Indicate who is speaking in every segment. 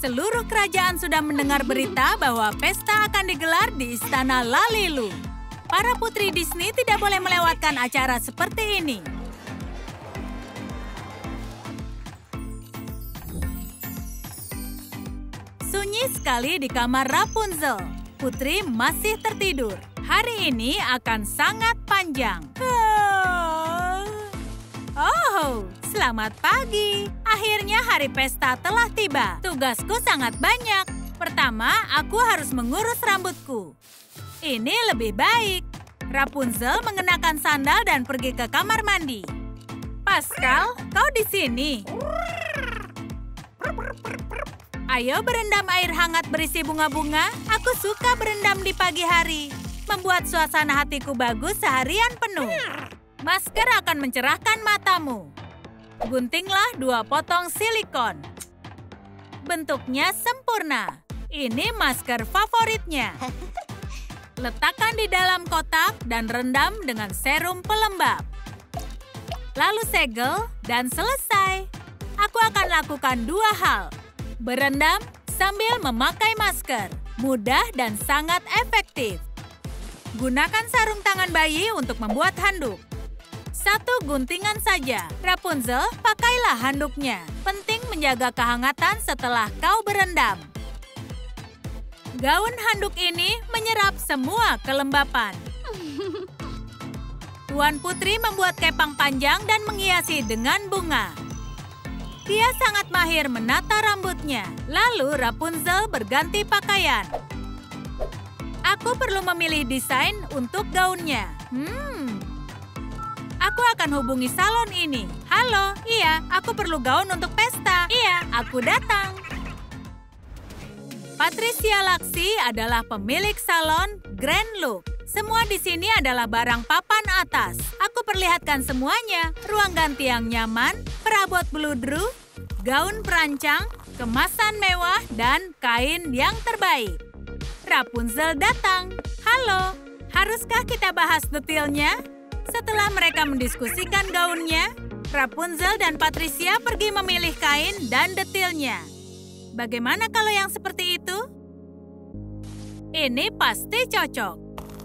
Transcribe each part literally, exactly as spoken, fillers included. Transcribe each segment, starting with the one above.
Speaker 1: Seluruh kerajaan sudah mendengar berita bahwa pesta akan digelar di Istana Lalilu. Para putri Disney tidak boleh melewatkan acara seperti ini. Sunyi sekali di kamar Rapunzel. Putri masih tertidur. Hari ini akan sangat panjang. Oh, selamat pagi. Akhirnya hari pesta telah tiba. Tugasku sangat banyak. Pertama, aku harus mengurus rambutku. Ini lebih baik. Rapunzel mengenakan sandal dan pergi ke kamar mandi. Pascal, kau di sini. Ayo berendam air hangat berisi bunga-bunga. Aku suka berendam di pagi hari. Membuat suasana hatiku bagus seharian penuh. Masker akan mencerahkan matamu. Guntinglah dua potong silikon. Bentuknya sempurna. Ini masker favoritnya. Letakkan di dalam kotak dan rendam dengan serum pelembab. Lalu segel dan selesai. Aku akan lakukan dua hal. Berendam sambil memakai masker. Mudah dan sangat efektif. Gunakan sarung tangan bayi untuk membuat handuk. Satu guntingan saja. Rapunzel, pakailah handuknya. Penting menjaga kehangatan setelah kau berendam. Gaun handuk ini menyerap semua kelembapan. Tuan Putri membuat kepang panjang dan menghiasi dengan bunga. Dia sangat mahir menata rambutnya. Lalu Rapunzel berganti pakaian. Aku perlu memilih desain untuk gaunnya. Hmm. Aku akan hubungi salon ini. Halo, iya, aku perlu gaun untuk pesta. Iya, aku datang. Patricia Laksi adalah pemilik salon Grand Look. Semua di sini adalah barang papan atas. Aku perlihatkan semuanya. Ruang ganti yang nyaman, perabot bludru, gaun perancang, kemasan mewah, dan kain yang terbaik. Rapunzel datang. Halo, haruskah kita bahas detailnya? Setelah mereka mendiskusikan gaunnya, Rapunzel dan Patricia pergi memilih kain dan detailnya. Bagaimana kalau yang seperti itu? Ini pasti cocok.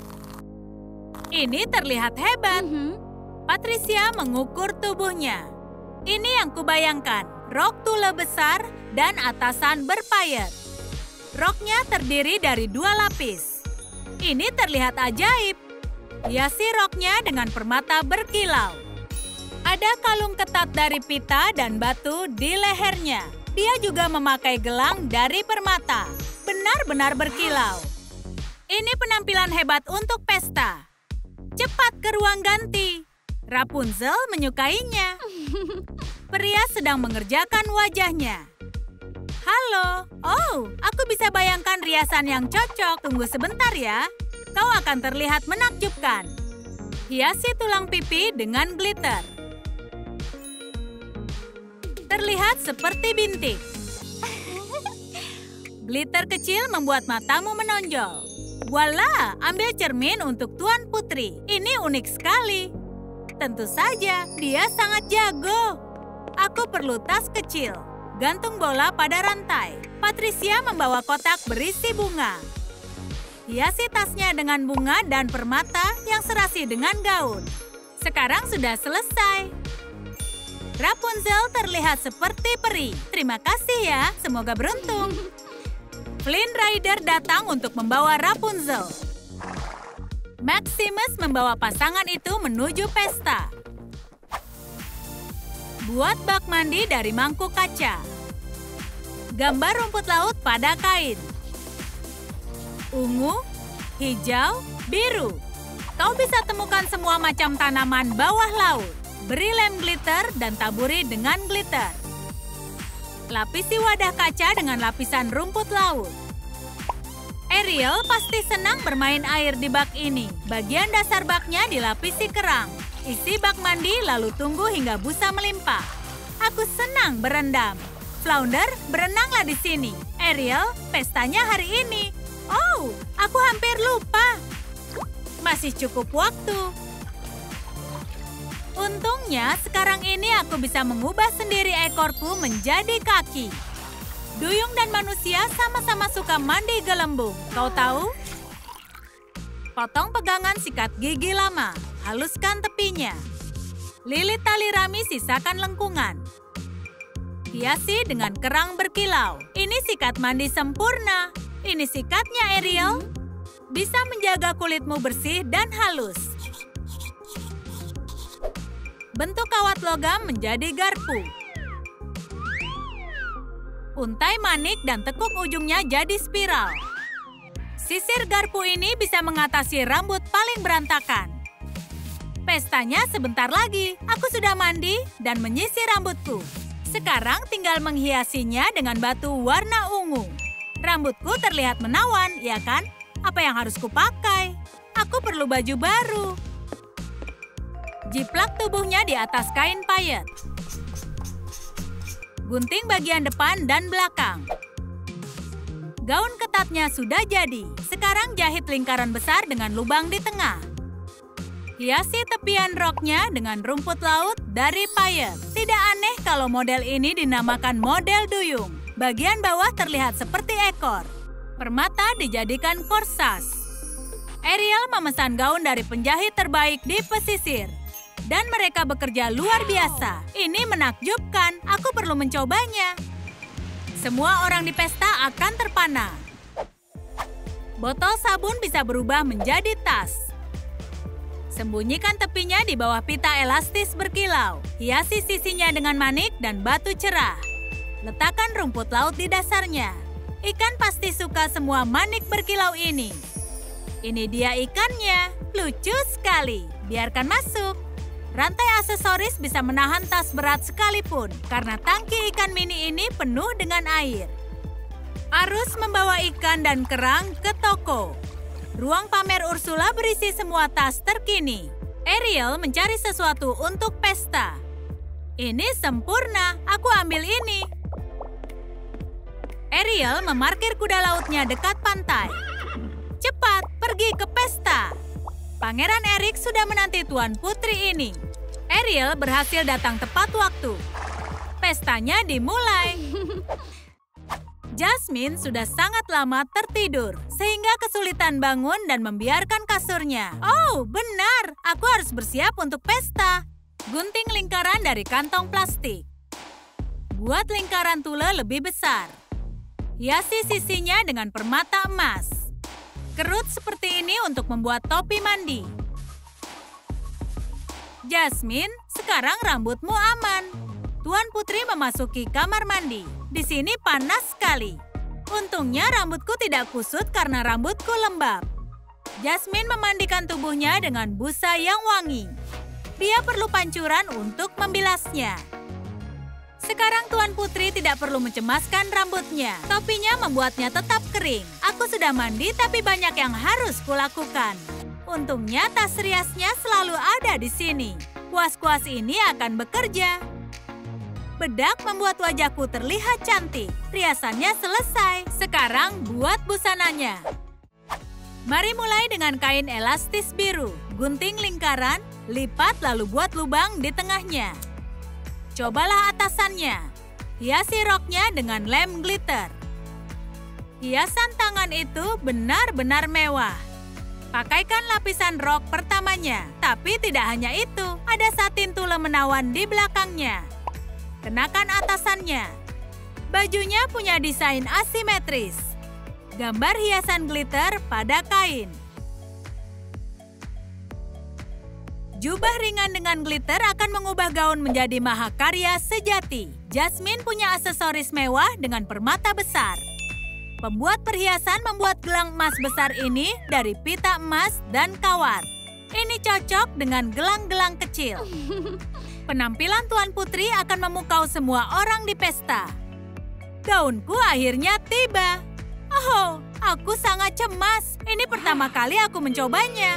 Speaker 1: Ini terlihat hebat. Mm-hmm. Patricia mengukur tubuhnya. Ini yang kubayangkan. Rok tule besar dan atasan berpayet. Roknya terdiri dari dua lapis. Ini terlihat ajaib. Hiasi roknya dengan permata berkilau. Ada kalung ketat dari pita dan batu di lehernya. Dia juga memakai gelang dari permata. Benar-benar berkilau. Ini penampilan hebat untuk pesta. Cepat ke ruang ganti. Rapunzel menyukainya. Pria sedang mengerjakan wajahnya. Halo. Oh, aku bisa bayangkan riasan yang cocok. Tunggu sebentar ya. Kau akan terlihat menakjubkan. Hiasi tulang pipi dengan glitter. Terlihat seperti bintik. Glitter kecil membuat matamu menonjol. Voila, ambil cermin untuk Tuan Putri. Ini unik sekali. Tentu saja, dia sangat jago. Aku perlu tas kecil. Gantung bola pada rantai. Patricia membawa kotak berisi bunga. Hiasi tasnya dengan bunga dan permata yang serasi dengan gaun. Sekarang sudah selesai. Rapunzel terlihat seperti peri. Terima kasih ya, semoga beruntung. Flynn Rider datang untuk membawa Rapunzel. Maximus membawa pasangan itu menuju pesta. Buat bak mandi dari mangkuk kaca. Gambar rumput laut pada kain. Ungu, hijau, biru. Kau bisa temukan semua macam tanaman bawah laut. Beri lem glitter dan taburi dengan glitter. Lapisi wadah kaca dengan lapisan rumput laut. Ariel pasti senang bermain air di bak ini. Bagian dasar baknya dilapisi kerang. Isi bak mandi lalu tunggu hingga busa melimpah. Aku senang berendam. Flounder, berenanglah di sini. Ariel, pestanya hari ini. Oh, aku hampir lupa. Masih cukup waktu. Untungnya, sekarang ini aku bisa mengubah sendiri ekorku menjadi kaki. Duyung dan manusia sama-sama suka mandi gelembung. Kau tahu? Potong pegangan sikat gigi lama. Haluskan tepinya. Lilit tali rami, sisakan lengkungan. Hiasi dengan kerang berkilau. Ini sikat mandi sempurna. Ini sikatnya, Ariel. Bisa menjaga kulitmu bersih dan halus. Bentuk kawat logam menjadi garpu. Untai manik dan tekuk ujungnya jadi spiral. Sisir garpu ini bisa mengatasi rambut paling berantakan. Pestanya sebentar lagi. Aku sudah mandi dan menyisir rambutku. Sekarang tinggal menghiasinya dengan batu warna ungu. Rambutku terlihat menawan, ya kan? Apa yang harus kupakai? Aku perlu baju baru. Jiplak tubuhnya di atas kain payet. Gunting bagian depan dan belakang. Gaun ketatnya sudah jadi. Sekarang jahit lingkaran besar dengan lubang di tengah. Hiasi tepian roknya dengan rumput laut dari payet. Tidak aneh kalau model ini dinamakan model duyung. Bagian bawah terlihat seperti ekor. Permata dijadikan korsas. Ariel memesan gaun dari penjahit terbaik di pesisir. Dan mereka bekerja luar biasa. Ini menakjubkan. Aku perlu mencobanya. Semua orang di pesta akan terpana. Botol sabun bisa berubah menjadi tas. Sembunyikan tepinya di bawah pita elastis berkilau. Hiasi sisinya dengan manik dan batu cerah. Letakkan rumput laut di dasarnya. Ikan pasti suka semua manik berkilau ini. Ini dia ikannya. Lucu sekali. Biarkan masuk. Rantai aksesoris bisa menahan tas berat sekalipun karena tangki ikan mini ini penuh dengan air. Arus membawa ikan dan kerang ke toko. Ruang pamer Ursula berisi semua tas terkini. Ariel mencari sesuatu untuk pesta. Ini sempurna, aku ambil ini. Ariel memarkir kuda lautnya dekat pantai. Cepat, pergi ke pesta. Pangeran Eric sudah menanti Tuan Putri ini. Ariel berhasil datang tepat waktu. Pestanya dimulai. Jasmine sudah sangat lama tertidur, sehingga kesulitan bangun dan membiarkan kasurnya. Oh, benar. Aku harus bersiap untuk pesta. Gunting lingkaran dari kantong plastik. Buat lingkaran tule lebih besar. Hiasi sisinya dengan permata emas. Kerut seperti ini untuk membuat topi mandi. Jasmine, sekarang rambutmu aman. Tuan Putri memasuki kamar mandi. Di sini panas sekali. Untungnya rambutku tidak kusut karena rambutku lembab. Jasmine memandikan tubuhnya dengan busa yang wangi. Dia perlu pancuran untuk membilasnya. Sekarang Tuan Putri tidak perlu mencemaskan rambutnya. Topinya membuatnya tetap kering. Aku sudah mandi tapi banyak yang harus kulakukan. Untungnya tas riasnya selalu ada di sini. Kuas-kuas ini akan bekerja. Bedak membuat wajahku terlihat cantik. Riasannya selesai. Sekarang buat busananya. Mari mulai dengan kain elastis biru. Gunting lingkaran, lipat lalu buat lubang di tengahnya. Cobalah atasannya. Hiasi roknya dengan lem glitter. Hiasan tangan itu benar-benar mewah. Pakaikan lapisan rok pertamanya. Tapi tidak hanya itu, ada satin tule menawan di belakangnya. Kenakan atasannya. Bajunya punya desain asimetris. Gambar hiasan glitter pada kain. Jubah ringan dengan glitter akan mengubah gaun menjadi mahakarya sejati. Jasmine punya aksesoris mewah dengan permata besar. Pembuat perhiasan membuat gelang emas besar ini dari pita emas dan kawat. Ini cocok dengan gelang-gelang kecil. Penampilan Tuan Putri akan memukau semua orang di pesta. Gaunku akhirnya tiba. Oh, aku sangat cemas. Ini pertama kali aku mencobanya.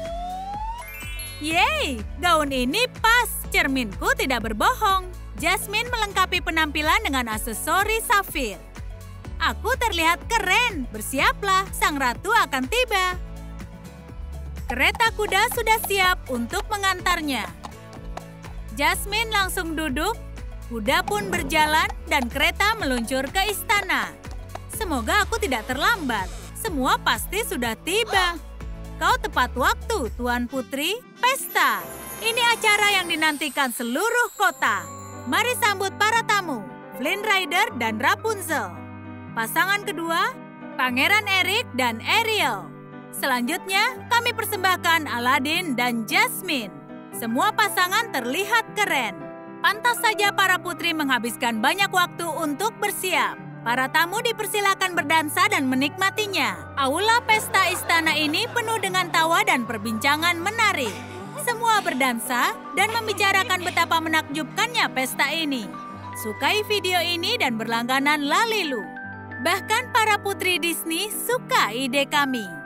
Speaker 1: Yeay, gaun ini pas. Cerminku tidak berbohong. Jasmine melengkapi penampilan dengan aksesoris safir. Aku terlihat keren. Bersiaplah, sang ratu akan tiba. Kereta kuda sudah siap untuk mengantarnya. Jasmine langsung duduk. Kuda pun berjalan dan kereta meluncur ke istana. Semoga aku tidak terlambat. Semua pasti sudah tiba. Kau tepat waktu, Tuan Putri. Pesta. Ini acara yang dinantikan seluruh kota. Mari sambut para tamu, Flynn Rider dan Rapunzel. Pasangan kedua, Pangeran Eric dan Ariel. Selanjutnya, kami persembahkan Aladdin dan Jasmine. Semua pasangan terlihat keren. Pantas saja para putri menghabiskan banyak waktu untuk bersiap. Para tamu dipersilakan berdansa dan menikmatinya. Aula pesta istana ini penuh dengan tawa dan perbincangan menarik. Semua berdansa dan membicarakan betapa menakjubkannya pesta ini. Sukai video ini dan berlangganan Lalilu. Bahkan para putri Disney suka ide kami.